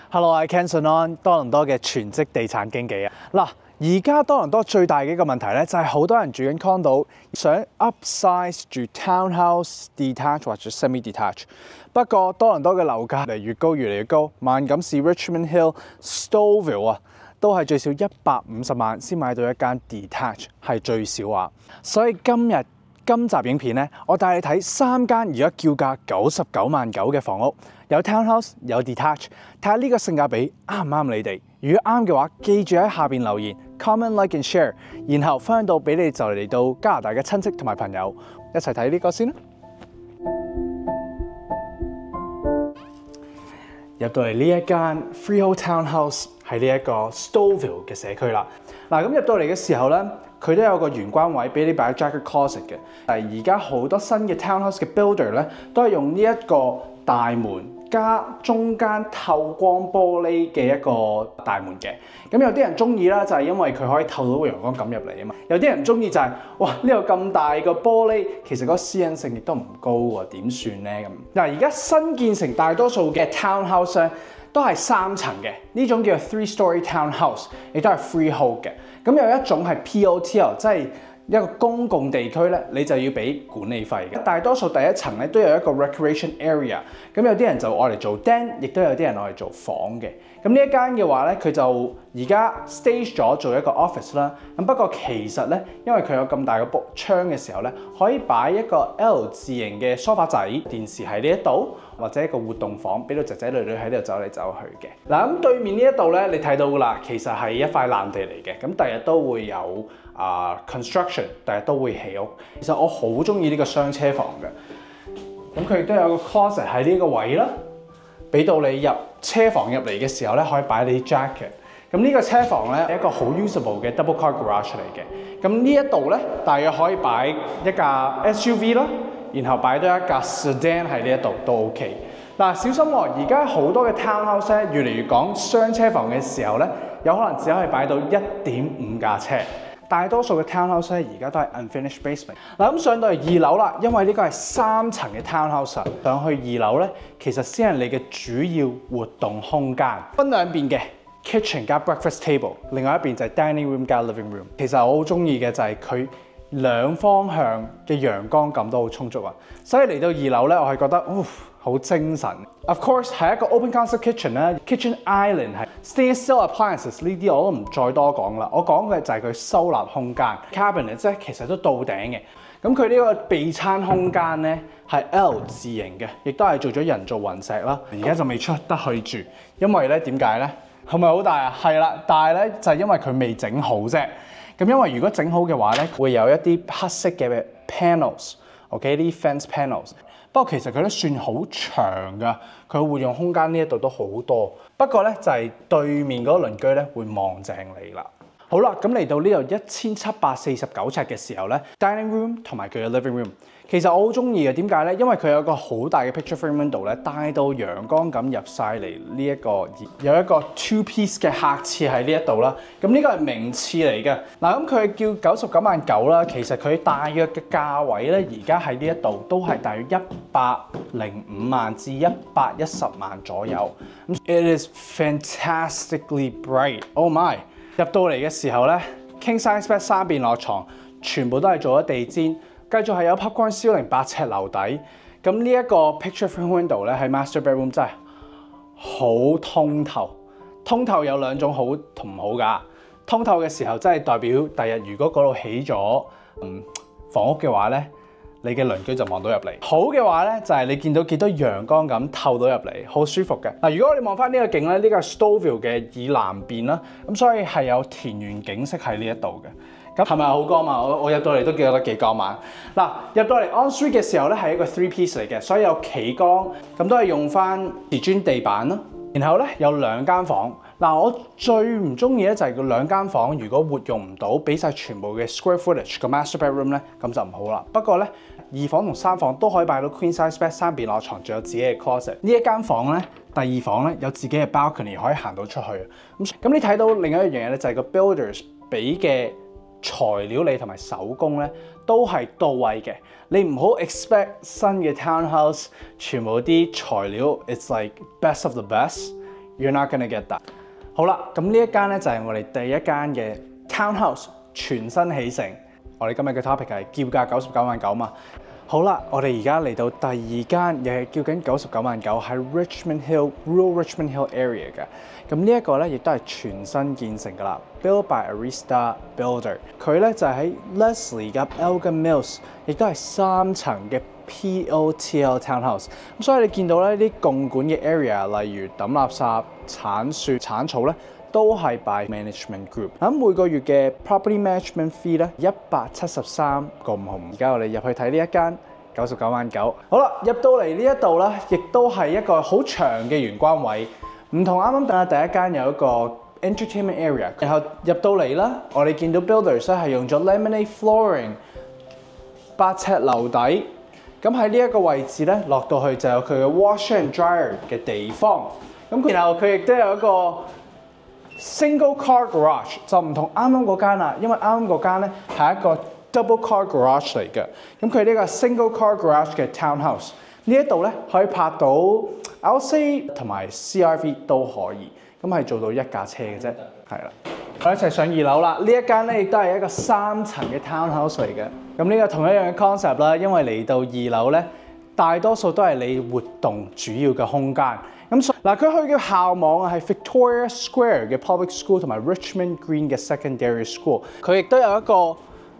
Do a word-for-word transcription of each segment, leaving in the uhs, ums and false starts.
Hello， 我係 Ken Sinon， 多倫多嘅全職地產經紀啊。嗱，而家多倫多最大嘅一個問題咧，就係好多人住緊 condo， 想 upsize 住 townhouse、detached 或者 semi-detached。不過多倫多嘅樓價嚟越高，越嚟越高。萬錦市 Richmond Hill、Stouffville 啊，都係最少一百五十萬先買到一間 detached， 係最少啊。所以今日今集影片咧，我帶你睇三間而家叫價九十九萬九嘅房屋，有 townhouse 有 detached， 睇下呢個性價比啱唔啱你哋。如果啱嘅話，記住喺下邊留言 comment like and share， 然後分享到俾你就嚟到加拿大嘅親戚同埋朋友一齊睇呢個先啦。入到嚟呢一間 freehold townhouse 係呢一個 Stouffville 嘅社區啦。嗱，咁入到嚟嘅時候咧，佢都有個玄關位俾你擺 jacket closet 嘅。但係而家好多新嘅 townhouse 嘅 builder 咧，都係用呢一個大門加中間透光玻璃嘅一個大門嘅。咁有啲人中意啦，就係因為佢可以透到個陽光咁入嚟啊嘛。有啲人唔中意就係、是，哇！呢個咁大個玻璃，其實嗰個私隱性亦都唔高喎，點算咧咁？嗱，而家新建成大多數嘅 townhouse 咧，都係三層嘅，呢種叫做 three-story townhouse， 亦都係 freehold 嘅。咁有一種係 P O T L， 即係一個公共地區咧，你就要俾管理費嘅。大多數第一層咧都有一個 recreation area， 咁有啲人就愛嚟做 den， 亦都有啲人愛嚟做房嘅。咁呢一間嘅話咧，佢就而家 stage 咗做一個 office 啦。咁不過其實咧，因為佢有咁大個窗嘅時候咧，可以擺一個 L 字形嘅梳化仔、電視喺呢一度，或者一個活動房，俾到仔仔女女喺度走嚟走去嘅。嗱，咁對面呢一度咧，你睇到噶啦，其實係一塊爛地嚟嘅。咁第日都會有啊、uh, construction， 第日都會起屋。其實我好中意呢個雙車房嘅。咁佢亦都有個 closet 喺呢個位啦，俾到你入車房入嚟嘅時候咧，可以擺你啲 jacket。咁呢個車房咧係一個好 usable 嘅 double car garage 嚟嘅。咁呢一度咧，大約可以擺一架 S U V 啦，然後擺多一架 sedan 喺呢一度都 OK。嗱，小心喎！而家好多嘅 townhouse 咧，越嚟越講雙車房嘅時候咧，有可能只可以擺到一點五架車。大多數嘅 townhouse 咧，而家都係 unfinished basement。嗱，咁上到嚟二樓啦，因為呢個係三層嘅 townhouse， 上去二樓咧，其實先係你嘅主要活動空間，分兩邊嘅 kitchen 加 breakfast table， 另外一邊就係 dining room 加 living room。其實我好中意嘅就係佢兩方向嘅陽光感都好充足啊，所以嚟到二樓咧，我係覺得，哦，好精神。Of course 係一個 open concept kitchen 啦 ，kitchen island 係 stainless steel appliances 呢啲我都唔再多講啦。我講嘅就係佢收納空間 cabinet 即係其實都到頂嘅。咁佢呢個備餐空間咧係 L 字形嘅，亦都係做咗人造雲石啦。而家就未出得去住，因為咧點解咧？係咪好大啊？係啦，但係咧就係因為佢未整好啫。咁因為如果整好嘅話咧，會有一啲黑色嘅 panels，OK， 啲 fence panels。不過其實佢都算好長㗎，佢活用空間呢一度都好多。不過咧就係、是、對面嗰個鄰居咧會望正你啦。好啦，咁嚟到呢度一千七百四十九尺嘅時候咧 ，dining room 同埋佢嘅 living room， 其實我好中意嘅。點解咧？因為佢有個好大嘅 picture frame window 咧，帶到陽光咁入晒嚟呢一個，有一個 two piece 嘅客廁喺呢一度啦。咁呢個係名廁嚟嘅。嗱，咁佢叫九十九萬九啦，其實佢大約嘅價位咧，而家喺呢一度都係大約一百零五萬至一百一十萬左右。It is fantastically bright. Oh my！入到嚟嘅時候咧 ，king size bed 三便落床，全部都係做咗地氈，繼續係有 popcorn ceiling 八尺樓底。咁呢一個 picture frame window 咧喺 master bedroom 真係好通透。通透有兩種好同唔好㗎。通透嘅時候真係代表第日如果嗰度起咗嗯房屋嘅話咧，你嘅鄰居就望到入嚟。好嘅話咧，就係、是、你見到幾多陽光咁透到入嚟，好舒服嘅。嗱，如果我哋望翻呢個景咧，呢、這個係 Stouffville 嘅以南邊啦，咁所以係有田園景色喺呢一度嘅。咁係咪好光猛？我我入到嚟都覺得幾光猛。嗱，入到嚟 on street 嘅時候咧，係一個 three piece 嚟嘅，所以有企缸，咁都係用翻瓷磚地板啦。然後咧有兩間房。嗱，我最唔中意咧就係個兩間房，如果活用唔到，俾晒全部嘅 square footage 個 master bedroom 咧，咁就唔好啦。不過咧，二房同三房都可以擺到 queen size bed 三便落床，仲有自己嘅 closet。呢一間房咧，第二房咧有自己嘅 balcony 可以行到出去。咁咁你睇到另一樣嘢咧，就係個 builders 俾嘅材料你同埋手工咧都係到位嘅。你唔好 expect 新嘅 townhouse 全部啲材料 it's like best of the best。 You're not gonna get that。好啦，咁呢一間咧就係我哋第一間嘅 townhouse 全新起城。我哋今日嘅 topic 係叫價九十九萬九嘛。好啦，我哋而家嚟到第二間，又係叫緊九十九萬九，喺 Richmond Hill Rural Richmond Hill area 嘅。咁呢一個咧，亦都係全新建成㗎啦 ，built by Arista Builder。佢咧就喺 Leslie 及 Elgin Mills， 亦都係三層嘅 P O T L townhouse。咁所以你見到咧啲共管嘅 area， 例如抌垃圾、剷樹、剷草咧，都係 by management group。咁每個月嘅 property management fee 咧一百七十三個五毫五。而家我哋入去睇呢一間九十九萬九。好啦，入到嚟呢一度咧，亦都係一個好長嘅玄關位。唔同啱啱等下第一間有一個 entertainment area， 然後入到嚟啦，我哋見到 builders 咧係用咗 laminate flooring 八尺樓底，咁喺呢一個位置咧落到去就有佢嘅 washer and dryer 嘅地方，咁然後佢亦都有一個 single car garage， 就唔同啱啱嗰間啦，因為啱啱嗰間咧係一個 double car garage 嚟嘅，咁佢呢個 single car garage 嘅 townhouse 呢一度咧可以泊到 L C 同埋 C R V 都可以，咁係做到一架車嘅啫，係啦。我哋一齊上二樓啦，呢一間咧亦都係一個三層嘅 townhouse 嚟嘅。咁呢個同一樣嘅 concept 啦，因為嚟到二樓咧，大多數都係你活動主要嘅空間。咁所嗱，佢去嘅校網啊係 Victoria Square 嘅 public school 同埋 Richmond Green 嘅 secondary school。佢亦都有一個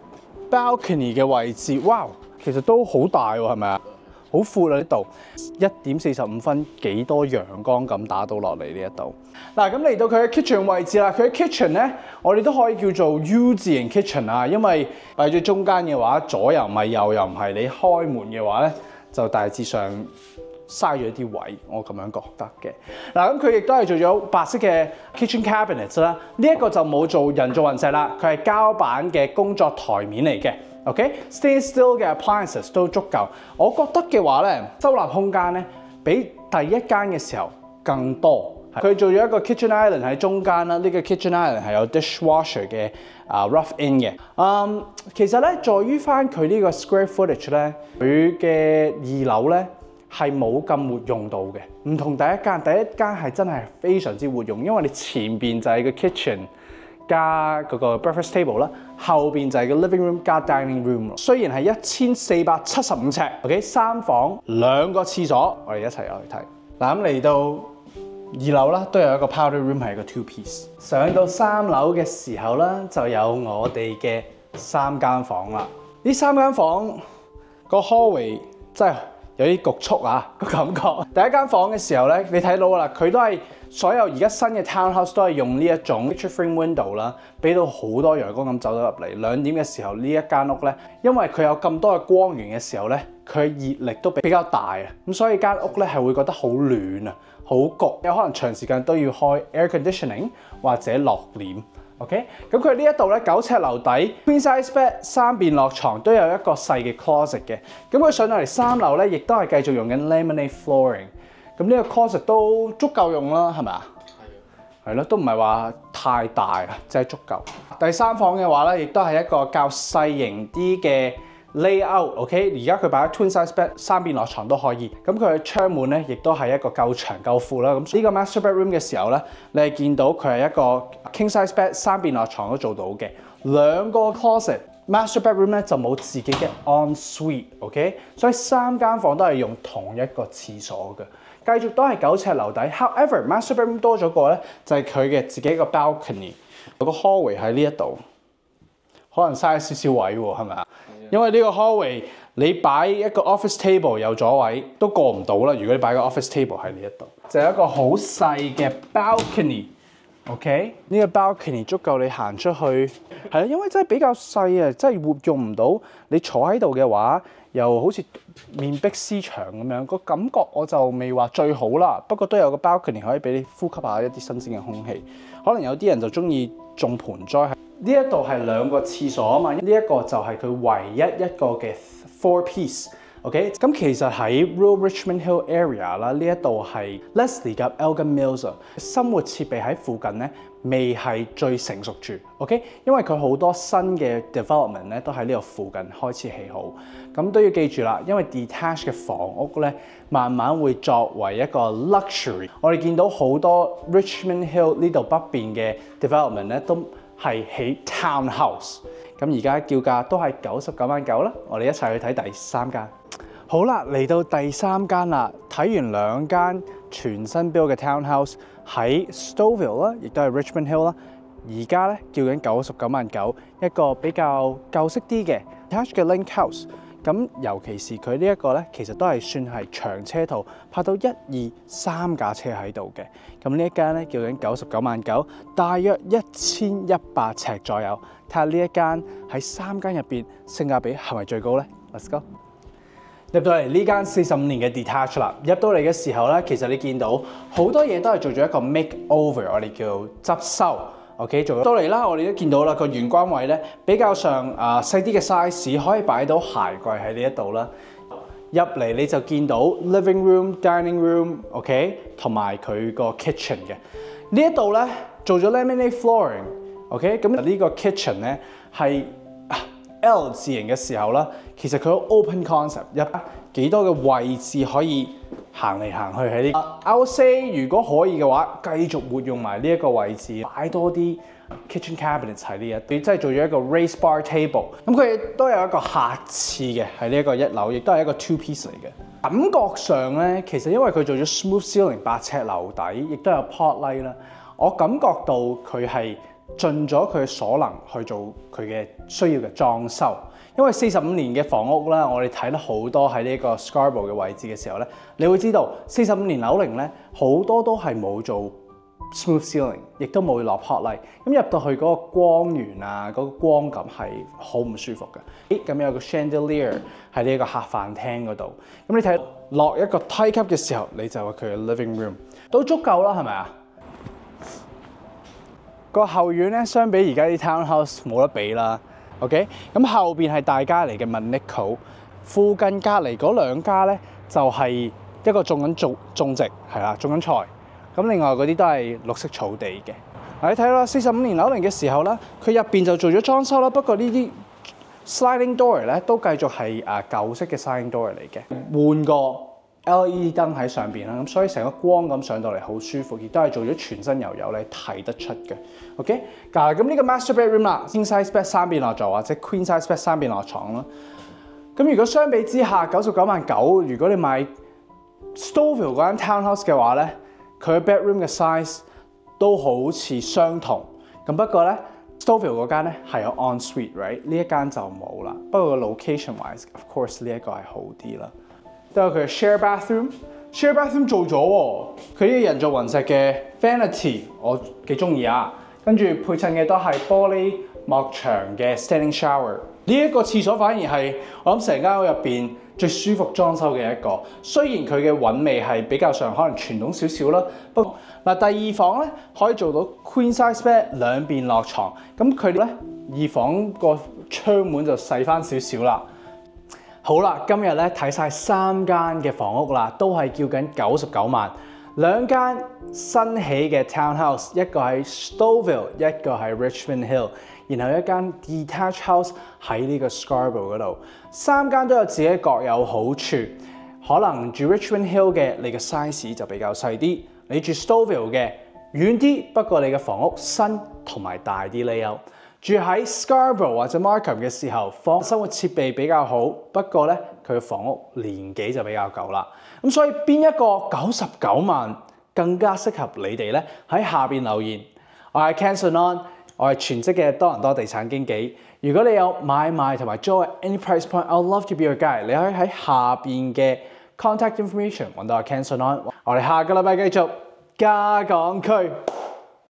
balcony 嘅位置，哇，其實都好大喎，係咪啊？好闊啊！呢度一點四十五分，幾多陽光咁打到落嚟呢一度。嗱，咁嚟到佢嘅 kitchen 位置啦。佢嘅 kitchen 咧，我哋都可以叫做 U 字型 kitchen 啊，因為擺住中間嘅話，左又唔係，右又唔係。你開門嘅話咧，就大致上嘥咗啲位，我咁樣覺得嘅。嗱，咁佢亦都係做咗白色嘅 kitchen cabinets 啦。呢一個就冇做人造雲石啦，佢係膠板嘅工作台面嚟嘅。OK，stainless steel 嘅 appliances 都足夠。我覺得嘅話咧，收納空間咧比第一間嘅時候更多。佢做咗一個 kitchen island 喺中間啦，呢、這個 kitchen island 係有 dishwasher 嘅啊、uh, rough in 嘅。嗯，其實咧，在於翻佢呢個 square footage 咧，佢嘅二樓咧係冇咁活用到嘅，唔同第一間。第一間係真係非常之活用，因為你前邊就係個 kitchen。加嗰個 breakfast table 啦，後邊就係個 living room 加 dining room。雖然係一千四百七十五尺 ，OK， 三房兩個廁所，我哋一齊入去睇。嗱，咁嚟到二樓啦，都有一個 powder room 係一個 two piece。上到三樓嘅時候啦，就有我哋嘅三間房啦。呢三間房個 hallway 真係有啲局促啊個感覺。第一間房嘅時候咧，你睇到啦，佢都係。所有而家新嘅 townhouse 都係用呢一種 picture frame window 啦，俾到好多陽光咁走咗入嚟。兩點嘅時候，呢一間屋咧，因為佢有咁多嘅光源嘅時候咧，佢嘅熱力都比較大啊，咁所以間屋咧係會覺得好暖啊，好焗，有可能長時間都要開 air conditioning 或者落簾。OK， 咁佢呢一度咧九尺樓底 queen size bed 三便落床，都有一個細嘅 closet 嘅。咁佢上到嚟三樓咧，亦都係繼續用緊 laminate flooring。咁呢個 closet 都足夠用啦，係咪啊？係。係咯，都唔係話太大啊，即係足夠。第三房嘅話咧，亦都係一個較細型啲嘅 layout。OK， 而家佢擺喺 twin size bed 三便落床都可以。咁佢嘅窗門咧，亦都係一個夠長夠闊啦。咁呢個 master bedroom 嘅時候咧，你係見到佢係一個 king size bed 三便落床都做到嘅。兩個 closet。Master bedroom 咧就冇自己嘅 en suite，OK， 所以三間房都係用同一個廁所嘅，繼續都係九尺樓底。However，master bedroom 多咗個咧，就係佢嘅自己一個 balcony， 有個 hallway 喺呢一度，可能嘥少少位喎，係咪啊？因為呢個 hallway 你擺一個 office table 有咗位都過唔到啦。如果你擺個 office table 喺呢一度，就係一個好細嘅 balcony。OK， 呢個 balcony 足夠你行出去，係啦，因為真係比較細啊，真係活用唔到。你坐喺度嘅話，又好似面壁思牆咁樣，個感覺我就未話最好啦。不過都有個 balcony 可以俾你呼吸下一啲新鮮嘅空氣。可能有啲人就中意種盆栽。呢一度係兩個廁所啊嘛，呢、這、一個就係佢唯一一個嘅 four piece OK， 咁其實喺 Rural Richmond Hill area 啦，呢一度係 Leslie 及 Elgin Mills 生活設備喺附近咧，未係最成熟住。OK， 因為佢好多新嘅 development 咧都喺呢度附近開始起好。咁都要記住啦，因為 detached 嘅房屋咧，慢慢會作為一個 luxury。我哋見到好多 Richmond Hill 呢度北邊嘅 development 咧，都係起 townhouse。咁而家叫價都係九十九萬九啦。我哋一齊去睇第三間。好啦，嚟到第三間啦，睇完兩間全新 build 嘅 townhouse 喺 Stouffville 啦，亦都係 Richmond Hill 啦。而家咧叫緊九十九萬九，一個比較舊式啲嘅 detached 嘅 link house。咁尤其是佢呢一個咧，其實都係算係長車圖，泊到一二三架車喺度嘅。咁呢一間咧叫緊九十九萬九，大約一千一百尺左右。睇下呢一間喺三間入邊性價比係咪最高咧 ？Let's go！ 入到嚟呢間四十五年嘅 detached 啦，入到嚟嘅時候咧，其實你見到好多嘢都係做咗一個 makeover， 我哋叫執修。OK， 做到嚟啦，我哋都見到啦，個玄關位咧比較上啊細啲嘅 size， 可以擺到鞋櫃喺呢一度啦。入嚟你就見到 living room、dining room，OK， 同埋佢個 kitchen 嘅。呢一度咧做咗 laminate flooring，OK， 咁呢個 kitchen 咧係 L 字形嘅時候啦，其實佢好 open concept， 有幾多嘅位置可以行嚟行去喺呢、這個。I would say 如果可以嘅話，繼續活用埋呢一個位置，擺多啲 kitchen cabinets 喺呢一邊，即係做咗一個 raised bar table。咁佢亦都有一個客廁嘅喺呢一個一樓，亦都係一個 two piece 嚟嘅。感覺上咧，其實因為佢做咗 smooth ceiling 八尺樓底，亦都有 pot light 啦，我感覺到佢係盡咗佢所能去做佢嘅需要嘅裝修。因為四十五年嘅房屋啦，我哋睇得好多喺呢個 Scarborough 嘅位置嘅時候咧，你會知道四十五年樓齡咧，好多都係冇做 smooth ceiling， 亦都冇落 pot light。咁入到去嗰個光源啊，嗰、那個光感係好唔舒服嘅。咁有個 chandelier 喺呢一個客飯廳嗰度。咁你睇落一個梯級嘅時候，你就話佢嘅 living room 都足夠啦，係咪啊？個後院咧，相比而家啲 townhouse 冇得比啦。OK， 咁後邊係大家嚟嘅 Manico， 附近隔離嗰兩家咧就係、是、一個種緊種種植係啦，種緊菜。咁另外嗰啲都係綠色草地嘅。嗱，你睇啦，四十五年樓齡嘅時候啦，佢入邊就做咗裝修啦。不過呢啲 sliding door 咧都繼續係誒舊式嘅 sliding door 嚟嘅，換個 L E D 燈喺上邊啦，咁所以成個光咁上到嚟好舒服，亦都係做咗全新油油咧睇得出嘅。OK， 嗱咁呢個 master bedroom 啦 ，king size bed 三邊落座或者 queen size bed 三邊落床啦。咁如果相比之下，九十九萬九，如果你買 Stouffville 嗰間 townhouse 嘅話咧，佢嘅 bedroom 嘅 size 都好似相同。咁不過咧 Stouffville 嗰間咧係有 en suite，right？ 呢一間就冇啦。不過個 location wise，of course 呢一個係好啲啦。都有佢嘅 share bathroom，share bathroom 做咗喎。佢呢個人造雲石嘅 vanity， 我幾中意啊。跟住配襯嘅都係玻璃幕牆嘅 standing shower。呢一個廁所反而係我諗成間屋入邊最舒服裝修嘅一個。雖然佢嘅韻味係比較上可能傳統少少啦，不過嗱第二房咧可以做到 queen size bed 兩邊落床。咁佢咧二房個窗門就細翻少少啦。好啦，今日咧睇晒三間嘅房屋啦，都係叫緊九十九萬。兩間新起嘅 townhouse， 一個喺 Stouffville， 一個喺 Richmond Hill， 然後一間 detached house 喺呢個 Scarborough 嗰度。三間都有自己各有好處。可能住 Richmond Hill 嘅你嘅 size 就比較細啲，你住 Stouffville 嘅遠啲，不過你嘅房屋新同埋大啲 layout。住喺 Scarborough 或者 Markham 嘅時候，房生活設備比較好，不過咧佢嘅房屋年紀就比較舊啦。咁所以邊一個九十九萬更加適合你哋咧？喺下邊留言。我係 Ken Sonon， 我係全職嘅多倫多地產經紀。如果你有買賣同埋租 any price point，I'd love to be your guide。你可以喺下邊嘅 contact information 揾到阿 Ken Sonon。我哋下個禮拜繼續加港區。